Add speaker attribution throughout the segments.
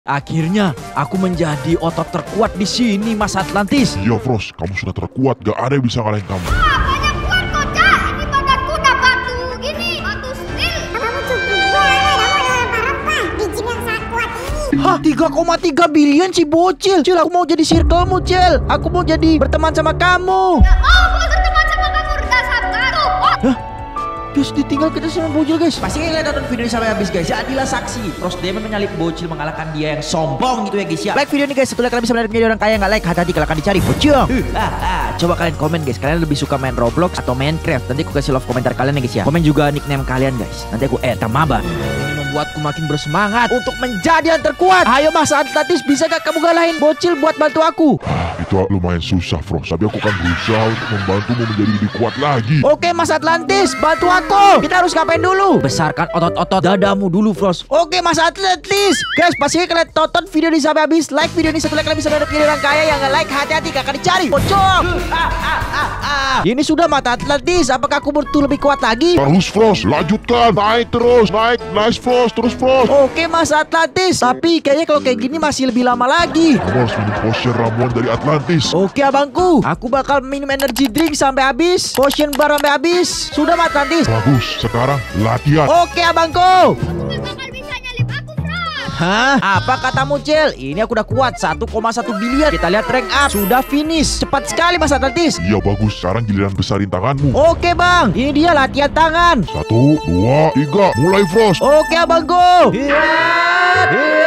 Speaker 1: Akhirnya aku menjadi otot terkuat di sini, Mas Atlantis.
Speaker 2: Iya, Frost, kamu sudah terkuat. Gak ada yang bisa ngalahin kamu.
Speaker 3: Banyak kuat kok, Cak. Ini badanku udah batu gini, batu steel.
Speaker 4: Kamu cukup rempah-rempah di gym yang sangat kuat ini.
Speaker 1: Hah, 3,3 bilion si bocil. Cil, aku mau jadi circlemu, Cil. Aku mau jadi berteman sama kamu.
Speaker 3: Gak mau gue berteman sama kamu, dasar tuh.
Speaker 1: Hah? Guys, ditinggal kita sama bocil, guys. Pasti kalian nonton video ini sampai habis, guys. Jadilah saksi Frost Demon menyalip bocil mengalahkan dia yang sombong gitu ya, guys ya. Like video ini, guys, supaya kalian bisa menjadi orang kaya. Nggak like, hati-hati kalau akan dicari bocil. Coba kalian komen, guys. Kalian lebih suka main Roblox atau Minecraft? Nanti aku kasih love komentar kalian ya, guys ya. Komen juga nickname kalian, guys. Nanti aku tamaba. Ini membuatku makin bersemangat untuk menjadi yang terkuat. Ayo Mas Atlantis, bisa gak kamu galahin bocil buat bantu aku?
Speaker 2: Itu lumayan susah, Frost. Tapi aku akan berusaha untuk membantumu menjadi lebih kuat lagi.
Speaker 1: Oke, Mas Atlantis, bantu aku. Kita harus ngapain dulu? Besarkan otot-otot dadamu dulu, Frost. Oke, Mas Atlantis. Guys, pastinya kalian tonton video ini sampai habis. Like video ini, satu like kalian bisa menjadi orang kaya. Yang nggak like, hati-hati, gak akan dicari. Pocong. Ini sudah Mata Atlantis. Apakah aku butuh lebih kuat lagi?
Speaker 2: Terus, Frost. Lanjutkan. Naik terus. Naik. Nice, Frost. Terus, Frost.
Speaker 1: Oke, Mas Atlantis. Tapi kayaknya kalau kayak gini masih lebih lama lagi.
Speaker 2: Kamu harus minum potion ramuan dari Atlantis.
Speaker 1: Oke, abangku. Aku bakal minum energy drink sampai habis. Potion bar sampai habis. Sudah, Mas Atlantis.
Speaker 2: Bagus. Sekarang latihan.
Speaker 1: Oke, abangku.
Speaker 3: Aku gak bakal bisa nyalip aku, Frost.
Speaker 1: Hah? Apa katamu, Cil? Ini aku udah kuat 1,1 bilion. Kita lihat rank up. Sudah finish. Cepat sekali, Mas Atlantis.
Speaker 2: Iya, bagus. Sekarang giliran besarin tanganmu.
Speaker 1: Oke, Bang. Ini dia latihan tangan.
Speaker 2: 1, 2, 3. Mulai, Frost.
Speaker 1: Oke, abangku. Hiat.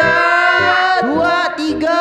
Speaker 1: 2, 3,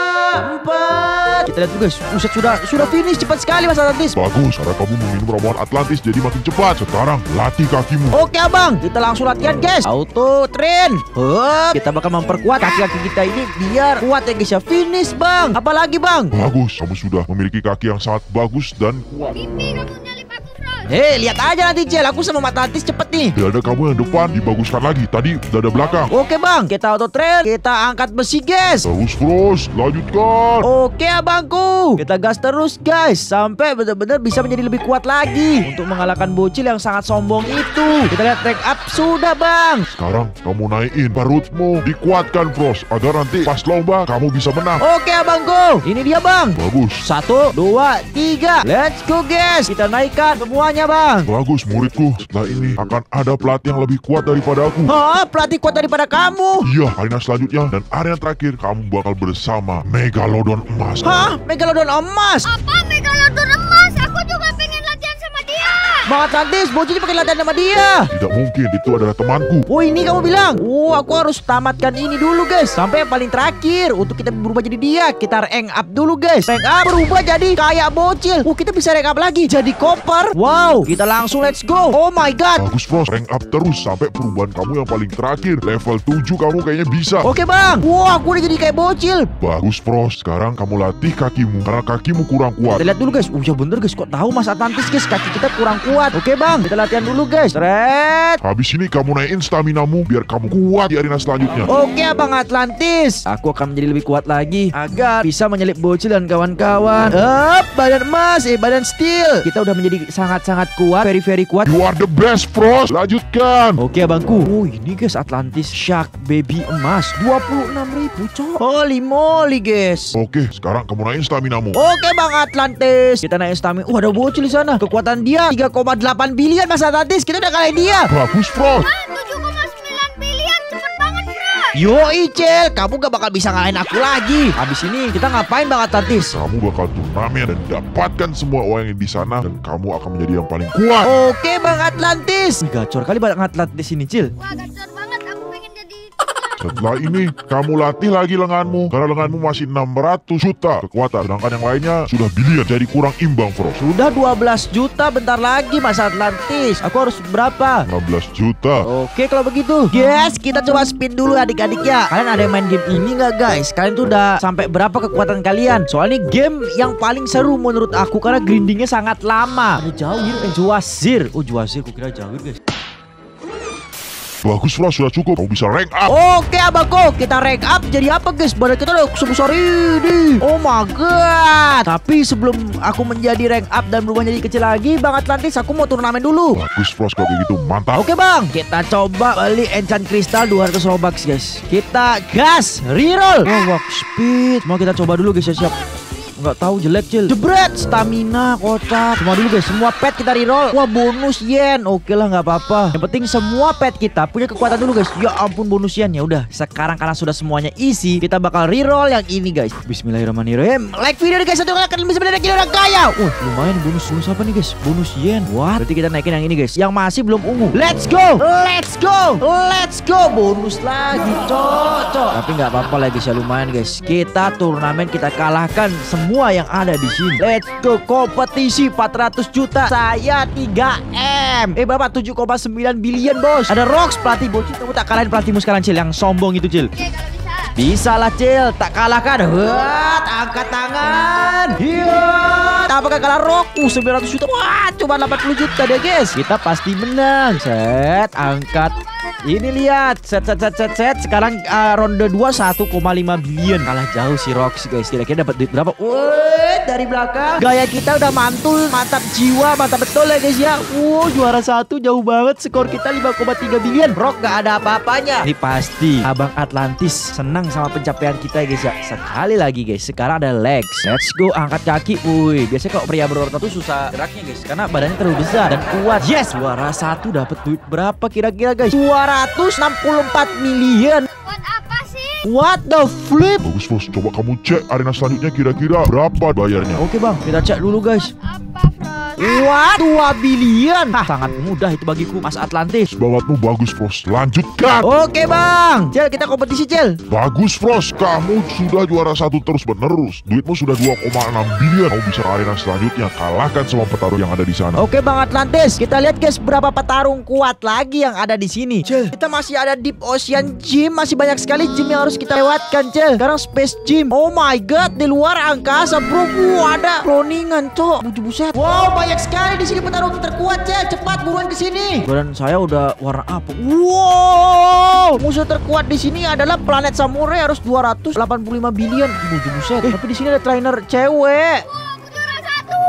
Speaker 1: 4. Kita lihat tuh, guys. Buset, sudah finish. Cepat sekali, Mas Atlantis.
Speaker 2: Bagus. Karena kamu meminum ramuan Atlantis jadi makin cepat. Sekarang latih kakimu.
Speaker 1: Oke, abang. Kita langsung latihan, guys. Auto train. Hup. Kita bakal memperkuat kaki-kaki kita ini biar kuat ya, guys ya. Finish, Bang. Apalagi, Bang?
Speaker 2: Bagus. Kamu sudah memiliki kaki yang sangat bagus dan kuat.
Speaker 3: Mimpi kamu nyalip aku, Frost.
Speaker 1: Hei, lihat aja nanti, Cil. Aku sama Mata Atlantis cepet nih.
Speaker 2: Dada kamu yang depan dibaguskan lagi. Tadi dada belakang.
Speaker 1: Oke, Bang. Kita auto train. Kita angkat besi, guys.
Speaker 2: Terus, Frost. Lanjutkan.
Speaker 1: Oke, abangku. Kita gas terus, guys. Sampai benar-benar bisa menjadi lebih kuat lagi untuk mengalahkan bocil yang sangat sombong itu. Kita lihat rank up. Sudah, Bang.
Speaker 2: Sekarang kamu naikin perutmu. Dikuatkan, Frost. Agar nanti pas lomba kamu bisa menang.
Speaker 1: Oke, abangku. Ini dia, Bang.
Speaker 2: Bagus.
Speaker 1: 1, 2, 3. Let's go, guys. Kita naikkan semuanya, Bang.
Speaker 2: Bagus, muridku. Setelah ini akan ada pelatih yang lebih kuat daripada aku.
Speaker 1: Hah? Pelatih kuat daripada kamu?
Speaker 2: Iya, arena selanjutnya dan arena terakhir kamu bakal bersama Megalodon emas.
Speaker 1: Hah? Megalodon emas?
Speaker 3: Apa Megalodon emas? Aku juga pengen latihan sama dia.
Speaker 1: Bang Atlantis, bocil pakai latihan sama dia.
Speaker 2: Tidak mungkin, itu adalah temanku.
Speaker 1: Oh, ini kamu bilang. Oh, aku harus tamatkan ini dulu, guys. Sampai yang paling terakhir untuk kita berubah jadi dia. Kita rank up dulu, guys. Rank up berubah jadi kayak bocil. Oh, kita bisa rank up lagi jadi koper. Wow, kita langsung let's go. Oh my god.
Speaker 2: Bagus, Frost. Rank up terus sampai perubahan kamu yang paling terakhir. Level 7 kamu kayaknya bisa.
Speaker 1: Oke, Bang. Wow, aku udah jadi kayak bocil.
Speaker 2: Bagus, Frost. Sekarang kamu latih kakimu karena kakimu kurang kuat.
Speaker 1: Kita lihat dulu, guys. Oh, ya bener, guys. Kok tahu Mas Atlantis, guys, kaki kita kurang kuat. Oke, Bang. Kita latihan dulu, guys. Red.
Speaker 2: Habis ini kamu naikin staminamu biar kamu kuat di arena selanjutnya.
Speaker 1: Oke, Abang Atlantis. Aku akan menjadi lebih kuat lagi agar bisa menyalip bocil dan kawan-kawan. Badan emas, badan steel. Kita udah menjadi sangat-sangat kuat, very kuat.
Speaker 2: You are the best, Frost. Lanjutkan.
Speaker 1: Oke, abangku. Oh, ini, guys, Atlantis Shark Baby emas 26.000, cok. Holy moly, guys.
Speaker 2: Oke, sekarang kamu naikin staminamu.
Speaker 1: Oke, Bang Atlantis. Kita naik stamina. Ada bocil di sana. Kekuatan dia 3,8 bilion, Mas Atlantis. Kita udah kalahin dia.
Speaker 2: Bagus, Frost.
Speaker 3: 7,9 bilion. Cepet banget, Frost.
Speaker 1: Yo, Icel, kamu gak bakal bisa ngalahin aku lagi. Habis ini kita ngapain, Bang Atlantis?
Speaker 2: Kamu bakal turnamen dan dapatkan semua uang yang di sana dan kamu akan menjadi yang paling kuat.
Speaker 1: Oke, Bang Atlantis. Gacor kali Bang Atlantis ini, Cil.
Speaker 3: Wah, gacor banget. Aku pengen jadi...
Speaker 2: Setelah ini kamu latih lagi lenganmu karena lenganmu masih 600 juta kekuatan, sedangkan yang lainnya sudah bilion, jadi kurang imbang, Frost.
Speaker 1: Sudah 12 juta bentar lagi, Mas Atlantis. Aku harus berapa?
Speaker 2: 16 juta.
Speaker 1: Oke, kalau begitu, yes, kita coba spin dulu adik-adik ya. Kalian ada yang main game ini nggak, guys? Kalian tuh udah sampai berapa kekuatan kalian? Soalnya game yang paling seru menurut aku karena grindingnya sangat lama. Ada Jawir, Juazir. Oh, Juazir, aku kira Jawir, guys.
Speaker 2: Bagus Frost, sudah cukup. Kamu bisa rank up.
Speaker 1: Oke abangku, kita rank up jadi apa guys? Badan kita udah sebesar ini. Oh my god. Tapi sebelum aku menjadi rank up dan berubah jadi kecil lagi, Bang Atlantis, aku mau turnamen dulu.
Speaker 2: Bagus Frost, kalau begitu mantap.
Speaker 1: Oke bang, kita coba beli enchant kristal 200 Robux guys. Kita gas, reroll. Walk speed. Mau kita coba dulu guys ya, siap. Nggak tahu, jelek Cil. Jebret, stamina kocak. Semua dulu guys, semua pet kita reroll. Wah bonus yen. Oke lah, nggak apa-apa. Yang penting semua pet kita punya kekuatan dulu guys. Ya ampun, bonus yen. Ya udah, sekarang karena sudah semuanya isi, kita bakal reroll yang ini guys. Bismillahirrahmanirrahim. Like video nih guys, satu kali bisa mendadak orang kaya. Lumayan bonus apa nih guys? Bonus yen. Wah, berarti kita naikin yang ini guys, yang masih belum ungu. Let's go, let's go, let's go. Bonus lagi cocok. Tapi nggak apa-apa lah guys ya, lumayan guys. Kita turnamen, kita kalahkan semua yang ada di sini. Let's go, kompetisi 400 juta. Saya 3M. Berapa? 7,9 billion bos. Ada Rox, pelatih bocil. Kamu tak kalahin pelatihmu sekarang Cil, yang sombong itu Cil.
Speaker 3: Oke, kalau bisa.
Speaker 1: Bisa lah Cil, tak kalahkan. Wat, angkat tangan. Hiat. Apakah kalah Rock? 900 juta. Wah, cuma 80 juta deh guys. Kita pasti menang. Set, angkat. Ini lihat, set. Sekarang ronde 2 1,5 billion. Kalah jauh si Rox guys. Kira-kira dapat duit berapa? Wih, dari belakang. Gaya kita udah mantul, mantap jiwa, mantap betul ya guys ya. Juara 1 jauh banget. Skor kita 5,3 billion. Rock gak ada apa-apanya. Ini pasti Abang Atlantis senang sama pencapaian kita guys ya. Sekali lagi guys, sekarang ada legs. Let's go, angkat kaki. Wih, biasanya kalau pria berotot tuh susah geraknya guys, karena badannya terlalu besar dan kuat. Yes, juara 1 dapat duit berapa kira-kira guys? 264 million.
Speaker 3: Buat apa sih?
Speaker 1: What the flip?
Speaker 2: Bagus Frost, coba kamu cek arena selanjutnya kira-kira berapa bayarnya.
Speaker 1: Oke bang, kita cek dulu guys.
Speaker 3: Apa, Frost?
Speaker 1: What? 2 billion. Sangat mudah itu bagiku, Mas Atlantis.
Speaker 2: Semangatmu bagus Frost, lanjutkan.
Speaker 1: Oke bang, Cel, kita kompetisi Cel.
Speaker 2: Bagus Frost, kamu sudah juara 1 terus menerus. Duitmu sudah 2,6 billion. Kamu bisa ke arena selanjutnya, kalahkan semua petarung yang ada di sana.
Speaker 1: Oke bang Atlantis, kita lihat guys berapa petarung kuat lagi yang ada di sini. Cel, kita masih ada Deep Ocean Gym, masih banyak sekali gym yang harus kita lewatkan Cel. Sekarang Space Gym. Oh my god, di luar angkasa bro. Ada Roningan cok. Buset. Wow, banyak sekali di sini petarung terkuat Cel. Cepat buruan ke sini. Badan saya udah warna apa? Wow, musuh terkuat di sini adalah planet Samurai, harus 285 billion. Buset. Tapi di sini ada trainer cewek.
Speaker 3: Aku juara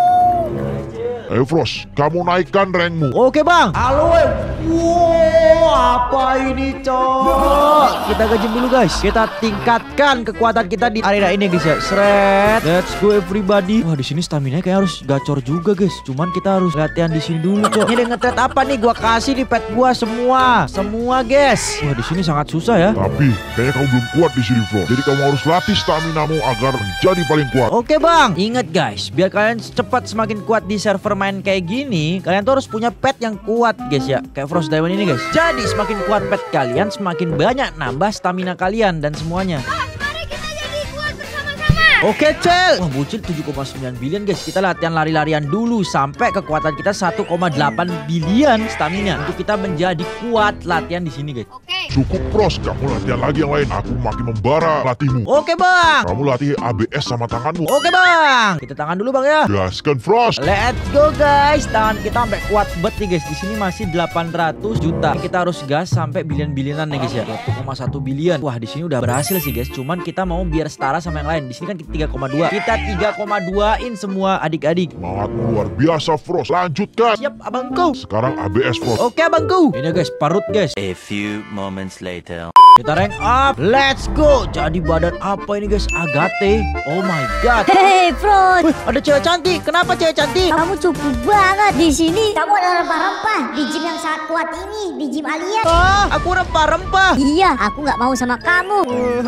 Speaker 3: 1.
Speaker 2: Frost, kamu naikkan rankmu.
Speaker 1: Oke bang. Halo. Wow, apa ini cok? Kita gajim dulu guys. Kita tingkatkan kekuatan kita di arena ini guys ya. Shred. Let's go everybody. Wah, di sini stamina kayak harus gacor juga guys. Cuman kita harus latihan di sini dulu cok. Ini ada nge-trade apa nih? Gua kasih di pet gua semua guys. Wah, di sini sangat susah ya.
Speaker 2: Tapi kayaknya kamu belum kuat di sini Frost. Jadi kamu harus latih staminamu agar menjadi paling kuat.
Speaker 1: Oke bang, ingat guys, biar kalian cepat semakin kuat di server main kayak gini, kalian tuh harus punya pet yang kuat guys ya. Kayak Frost Diamond ini guys. Jadi semakin kuat pet kalian, semakin banyak nambah stamina kalian dan semuanya.
Speaker 3: Mari kita jadi kuat bersama-sama.
Speaker 1: Oke Cel. Wah bocil 7,9 billion guys. Kita latihan lari-larian dulu sampai kekuatan kita 1,8 billion stamina untuk kita menjadi kuat latihan di sini guys.
Speaker 3: Oke.
Speaker 2: Cukup Frost, kamu latihan lagi yang lain. Aku makin membara latihmu.
Speaker 1: Oke bang.
Speaker 2: Kamu latih ABS sama tanganmu.
Speaker 1: Oke bang. Kita tangan dulu bang ya.
Speaker 2: Gaskan Frost.
Speaker 1: Let's go guys. Tangan kita sampai kuat bet nih guys. Di sini masih 800 juta. Kita harus gas sampai billion-billionan nih guys ya. 1,1 billion. Wah, di sini udah berhasil sih guys. Cuman kita mau biar setara sama yang lain. Di sini kan 3,2. Kita 3,2-in semua adik-adik.
Speaker 2: Semangatmu luar biasa Frost. Lanjutkan.
Speaker 1: Siap abangku.
Speaker 2: Sekarang ABS Frost.
Speaker 1: Oke abangku. Ini guys, parut guys.
Speaker 5: A few moments later.
Speaker 1: Kita rank up. Let's go. Jadi badan apa ini guys? Agate. Oh my god.
Speaker 4: Hei, Frost.
Speaker 1: Wih, ada cewek cantik. Kenapa cewek cantik?
Speaker 4: Kamu cukup banget di sini. Kamu adalah rempah-rempah di gym yang sangat kuat ini, di gym alien.
Speaker 1: Aku rempah-rempah.
Speaker 4: Iya, aku nggak mau sama kamu.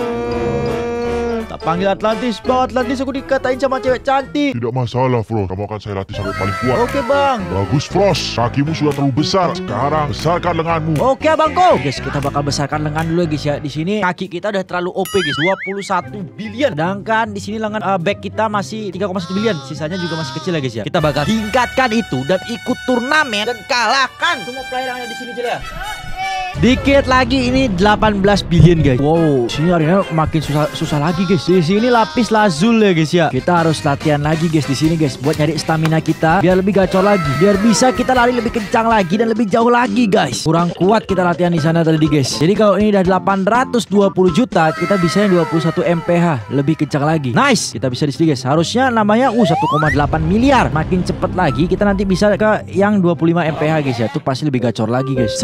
Speaker 1: Tak panggil Atlantis. Bang Atlantis, aku dikatain sama cewek cantik.
Speaker 2: Tidak masalah Frost. Kamu akan saya latih sampai paling kuat.
Speaker 1: Oke bang.
Speaker 2: Bagus Frost. Kakimu sudah terlalu besar. Sekarang besarkan lenganmu.
Speaker 1: Oke abangku. Guys, kita bakal besarkan lengan dulu guys ya. Di sini kaki kita udah terlalu OP guys. 21 billion. Sedangkan di sini lengan back kita masih 3,1 billion. Sisanya juga masih kecil ya guys ya. Kita bakal tingkatkan itu dan ikut turnamen dan kalahkan semua player yang ada di sini aja ya. Dikit lagi ini 18 billion guys. Wow, sini arena makin susah lagi guys. Di sini lapis lazuli ya guys ya. Kita harus latihan lagi guys di sini guys buat nyari stamina kita biar lebih gacor lagi, biar bisa kita lari lebih kencang lagi dan lebih jauh lagi guys. Kurang kuat kita latihan di sana tadi guys. Jadi kalau ini udah 820 juta, kita bisa 21 mph lebih kencang lagi. Nice, kita bisa di sini guys. Harusnya namanya 1,8 miliar. Makin cepet lagi kita nanti bisa ke yang 25 mph guys ya. Itu pasti lebih gacor lagi guys.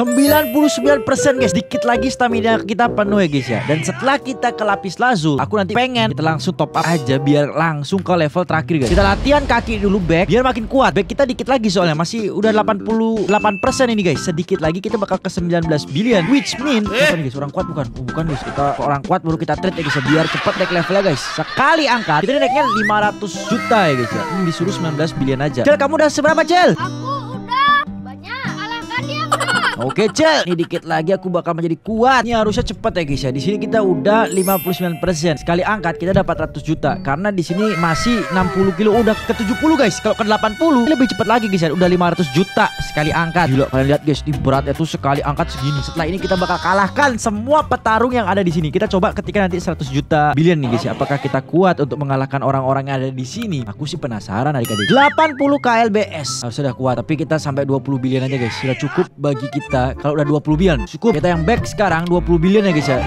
Speaker 1: 99% guys, dikit lagi stamina kita penuh ya guys ya. Dan setelah kita ke lapis lazuli, aku nanti pengen kita langsung top up aja biar langsung ke level terakhir guys. Kita latihan kaki dulu back biar makin kuat. Back kita dikit lagi soalnya masih udah 88% ini guys. Sedikit lagi kita bakal ke 19 billion, which mean bukan guys, orang kuat bukan. Bukan guys, kita orang kuat baru kita trade ya guys biar cepet naik levelnya guys. Sekali angkat kita naiknya 500 juta ya guys ya. Disuruh 19 billion aja. Cel, kamu udah seberapa Cel?
Speaker 3: Aku udah banyak. Kalahkan dia bro.
Speaker 1: Oke Cel, ini dikit lagi aku bakal menjadi kuat. Ini harusnya cepet ya guys ya. Di sini kita udah 59%. Sekali angkat kita dapat 100 juta. Karena di sini masih 60 kilo udah ke 70 guys. Kalau ke 80 lebih cepet lagi guys ya. Udah 500 juta sekali angkat. Gila, kalian lihat guys, di beratnya tuh sekali angkat segini. Setelah ini kita bakal kalahkan semua petarung yang ada di sini. Kita coba ketika nanti 100 juta billion nih guys ya. Apakah kita kuat untuk mengalahkan orang-orang yang ada di sini? Aku sih penasaran adik-adik. 80 KLBS. Sudah kuat, tapi kita sampai 20 billion aja guys. Sudah cukup bagi kita. Kalau udah 20 billion cukup. Kita yang back sekarang 20 billion ya guys ya.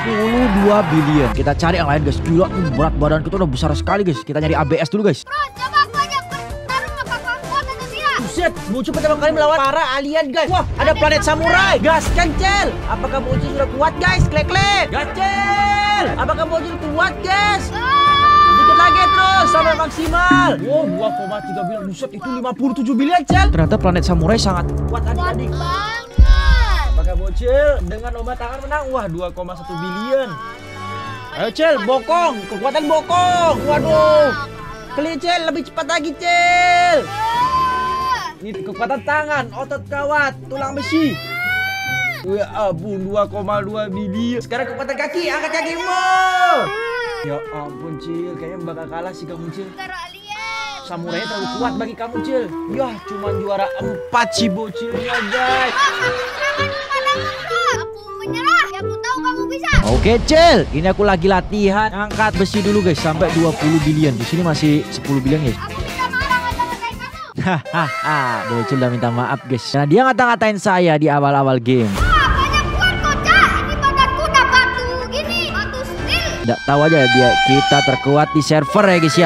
Speaker 1: 22 billion. Kita cari yang lain guys. Gila, berat badan kita udah besar sekali guys. Kita nyari ABS dulu guys.
Speaker 3: Bro, coba aku ajak bertarung apakah kuat atau tidak.
Speaker 1: Buset, Bocil pertama kali melawan para alien guys. Wah, ada planet samurai. Gaskan Cel. Apakah Bocil sudah kuat guys? Klik-klik. Gas Cel. Apakah Bocil kuat guys? Dikit lagi terus sampai maksimal. Wow, 2,3 billion. Buset, itu 57 billion Cel. Ternyata planet samurai sangat kuat adik-adik.
Speaker 3: Banget.
Speaker 1: Apakah Bocil dengan lomba tangan menang? Wah, 2,1 billion. Ayo Cel, bokong. Kekuatan bokong. Waduh. Klik Cel, lebih cepat lagi Cel. Ini kekuatan tangan, otot kawat, tulang besi. Ya ampun, 2,2 billion. Sekarang kekuatan kaki, angkat kakimu. Ya ampun Cil, kayaknya bakal kalah sih kamu Cil.
Speaker 3: Taruh alien.
Speaker 1: Samurainya terlalu kuat bagi kamu Cil. Yah, cuma juara 4 sih Bocilnya guys.
Speaker 3: Aku menyerah. Ya aku tahu kamu bisa.
Speaker 1: Oke Cil, ini aku lagi latihan angkat besi dulu guys sampai 20 billion. Di sini masih 10 billion guys.
Speaker 3: Aku minta maaf ngata-ngatain kamu.
Speaker 1: Hahaha, Bocil udah minta maaf guys. Nah, dia ngata-ngatain saya di awal-awal game.
Speaker 3: Wah, banyak kuat kocak. Ini badanku udah batu gini. Batu steel.
Speaker 1: Nggak tahu aja dia, kita terkuat di server ya guys ya.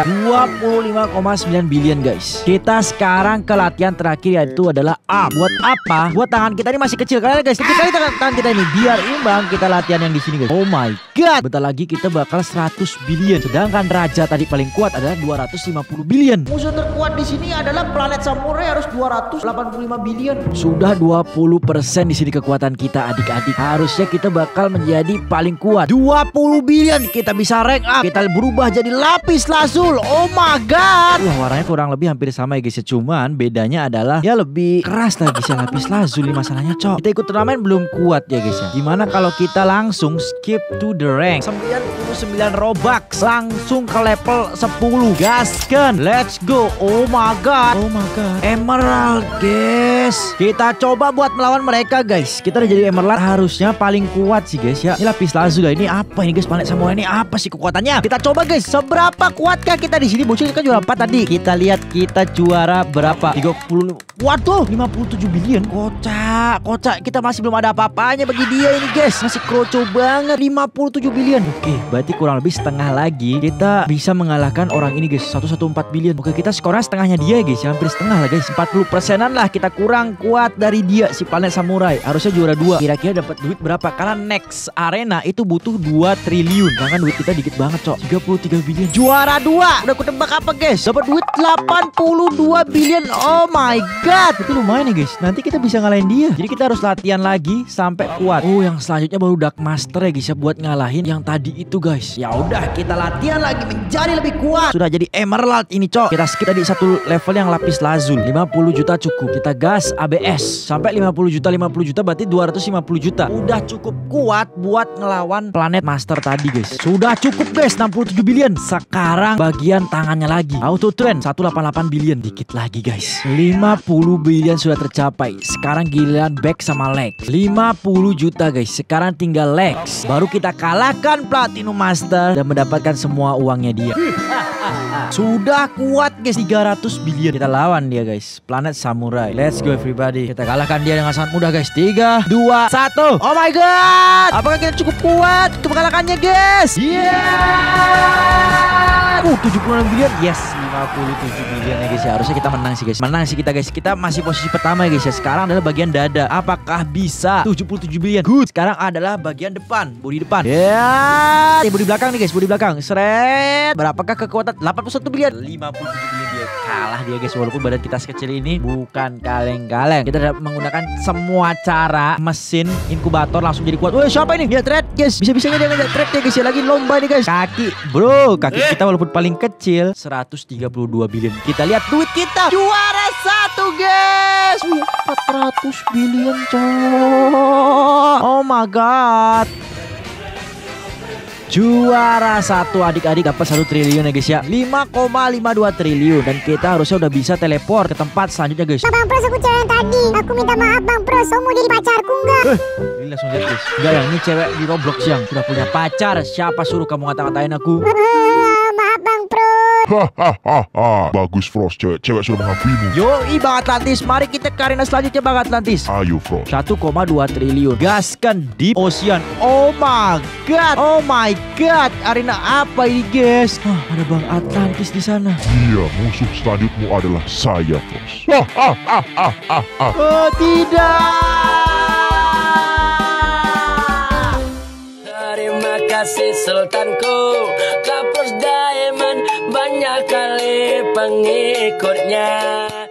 Speaker 1: 25,9 billion guys. Kita sekarang ke latihan terakhir yaitu adalah arm. Buat apa? Buat tangan kita ini masih kecil. Kalian guys, kecil kali tangan kita ini biar imbang kita latihan yang di sini guys. Oh my god. Bentar lagi kita bakal 100 billion. Sedangkan raja tadi paling kuat adalah 250 billion. Musuh terkuat di sini adalah planet samurai harus 285 billion. Sudah 20% di sini kekuatan kita adik-adik. Harusnya kita bakal menjadi paling kuat. 20 billion kita bisa rank up. Kita berubah jadi lapis lazuli. Oh my god. Wah, warnanya kurang lebih hampir sama ya guys. Cuman bedanya adalah ya lebih keras lah guys ya lapis lazuli. Masalahnya cok, kita ikut turnamen belum kuat ya guys ya. Gimana kalau kita langsung skip to the rank 99 Robux langsung ke level 10. Gaskan. Let's go. Oh my god. Oh my god. Emerald guys. Kita coba buat melawan mereka guys. Kita udah jadi emerald, harusnya paling kuat sih guys ya. Ini lapis lazuli. Ini apa ini guys? Planet samurai ini apa sih kekuatannya? Kita coba guys. Seberapa kuatkah kita di sini? Bocil kan juara 4 tadi. Kita lihat kita juara berapa? 30. Waduh, 57 billion. Kocak, kocak. Kita masih belum ada apa-apanya bagi dia ini guys. Masih kroco banget. 57 billion. Oke, berarti kurang lebih setengah lagi kita bisa mengalahkan orang ini guys. 114 billion. Oke, kita skornya setengahnya dia guys. Hampir setengah lah guys. 40%an lah kita kurang kuat dari dia si planet samurai. Harusnya juara 2. Kira-kira dapat duit berapa? Karena next arena itu butuh 2 triliun. Jangan duit kita dikit banget cok. 33 billion. Juara 2. Udah aku tebak apa guys? Dapat duit 82 billion. Oh my god. Itu lumayan nih guys. Nanti kita bisa ngalahin dia. Jadi kita harus latihan lagi sampai kuat. Oh, yang selanjutnya baru Dark Master ya guys ya, buat ngalahin yang tadi itu guys. Ya udah, kita latihan lagi menjadi lebih kuat. Sudah jadi emerald ini cok. Kita skip tadi satu level yang lapis lazuli. 50 juta cukup. Kita gas ABS sampai 50 juta. 50 juta berarti 250 juta. Udah cukup kuat buat ngelawan planet master tadi guys. Sudah cukup guys. 67 billion. Sekarang bagian tangannya lagi. Auto train 188 billion. Dikit lagi guys. 50 billion sudah tercapai. Sekarang giliran Back sama Lex. 50 juta guys. Sekarang tinggal Lex. Baru kita kalahkan Platinum Master dan mendapatkan semua uangnya dia. Sudah kuat guys, 300 billion. Kita lawan dia guys, Planet Samurai. Let's go everybody. Kita kalahkan dia dengan sangat mudah guys. 3, 2, 1. Oh my god, apakah kita cukup kuat untuk mengalahkannya guys? Yeah, 76 billion. Yes, 57 billion ya guys ya. Harusnya kita menang sih guys. Menang sih kita guys. Kita masih posisi pertama ya guys ya. Sekarang adalah bagian dada. Apakah bisa 77 billion? Good. Sekarang adalah bagian depan, bodi depan. Ya, bodi belakang nih guys, bodi belakang. Seret. Berapakah kekuatan? 81 billion. 57 billion dia. Kalah dia guys, walaupun badan kita sekecil ini bukan kaleng-kaleng. Kita dapat menggunakan semua cara. Mesin inkubator langsung jadi kuat. Woi, siapa ini? Dia trade guys. Bisa-bisanya dia ngajak trade ya guys ya. Lagi lomba nih guys. Kaki, bro. Kaki kita walaupun paling kecil 132 billion. Kita lihat duit kita. Juara 1 guys. 400 billion coy. Oh my god. Juara 1 adik-adik dapat 1 triliun ya guys ya. 5,52 triliun. Dan kita harusnya udah bisa teleport ke tempat selanjutnya guys.
Speaker 4: Bang Pros, aku cewek yang tadi. Aku minta maaf Bang Pros, kamu jadi pacarku enggak?
Speaker 1: Ini langsung lihat guys. Enggak yang ini cewek di Roblox yang sudah punya pacar. Siapa suruh kamu ngata-ngatain aku?
Speaker 4: Maaf Bang Pros.
Speaker 2: Hahaha. Bagus Frost, cewek sudah mengampuimu.
Speaker 1: Yoi Bang Atlantis, mari kita ke arena selanjutnya Bang Atlantis.
Speaker 2: Ayo Frost.
Speaker 1: 1,2 triliun. Gaskan Deep Ocean. Oh my god. Oh my god. Arena apa ini guys? Ada Bang Atlantis di sana.
Speaker 2: Iya, musuh selanjutmu adalah saya Frost.
Speaker 1: Oh tidak.
Speaker 6: Terima kasih Sultanku, Kapros Diamond banyak kali pengikutnya.